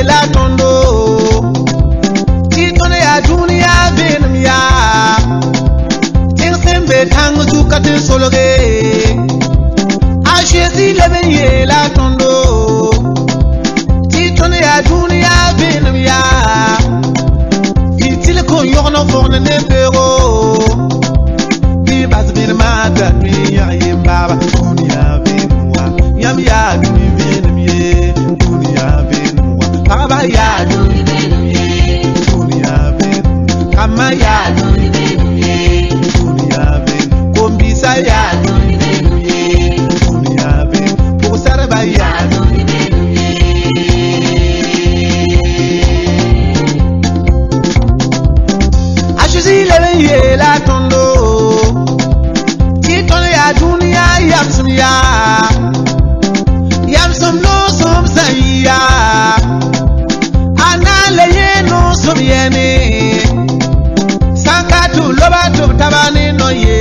ye la tondo titone ya dunia benum ya ting sembe tang zukate sologe a Jésus le ben ye la tondo titone ya dunia benum ya fitil ko yorno forne ne pero bi bas bin ma da mi ya baba dunia benwa yam ya benum ye dunia benwa baba ya dunia ben kama ya dunia ben kombisa ya dunia ben posarba ya ajuzi le ye la tondo titone ya dunia yamsum no som saya anale ye no som yene sankatu lobatu tabani no ye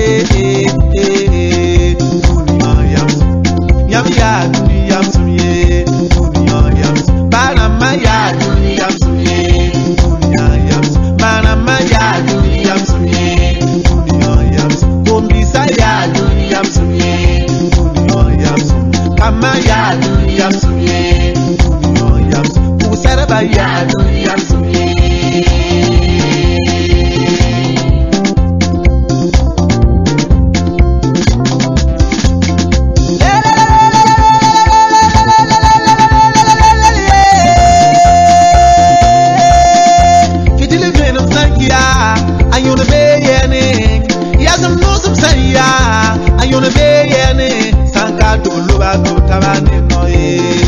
dunia yam ya dunia yamsum ye dunia yamsum banama ya dunia yamsum ye dunia yamsum banama ya dunia yamsum ye dunia yamsum kombisa ya dunia yamsum ye dunia yamsum kama ya dunia yamsum ye dunia yamsum kusaraba ya dunia yamsum ye ayone be yene sanka duluba to tabane noye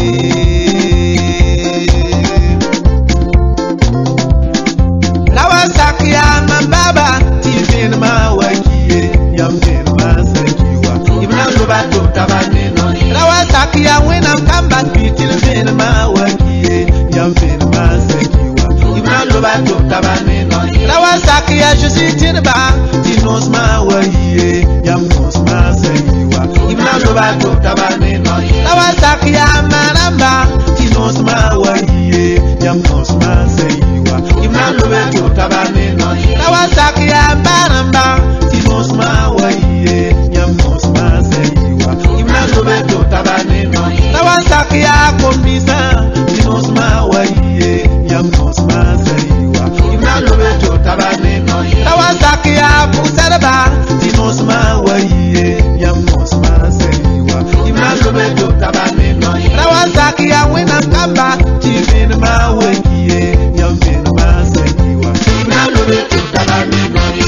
lawa sakia mambaba tifin ma wakiye yamden ma sakiwa ibna luba to tabane noye lawa sakia wena kamba tifin ma wakiye yamden ma sakiwa ibna luba to tabane noye lawa sakia jusitinba tinos ma wakiye yamnos ma sakiwa ibna luba to tabane noye lawa sakia manamba tinos ma wakiye yamnos ma sakiwa ibna luba to tabane noye lawa sakia manamba tinos ma wakiye yamnos ma sakiwa ibna luba to tabane noye lawa sakia kombisa tinos ma wakiye yamnos ma sakiwa ibna luba to tabane noye lawa sakia pusarba tinos ma wakiye yamnos ma sakiwa ibna luba to tabane noye lawa sakia wena kamba tifin ma wakiye yamden ma sakiwa ibna luba to tabane noye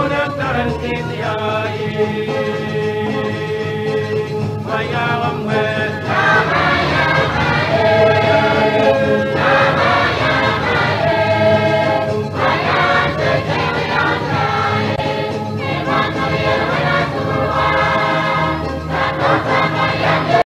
Vaya,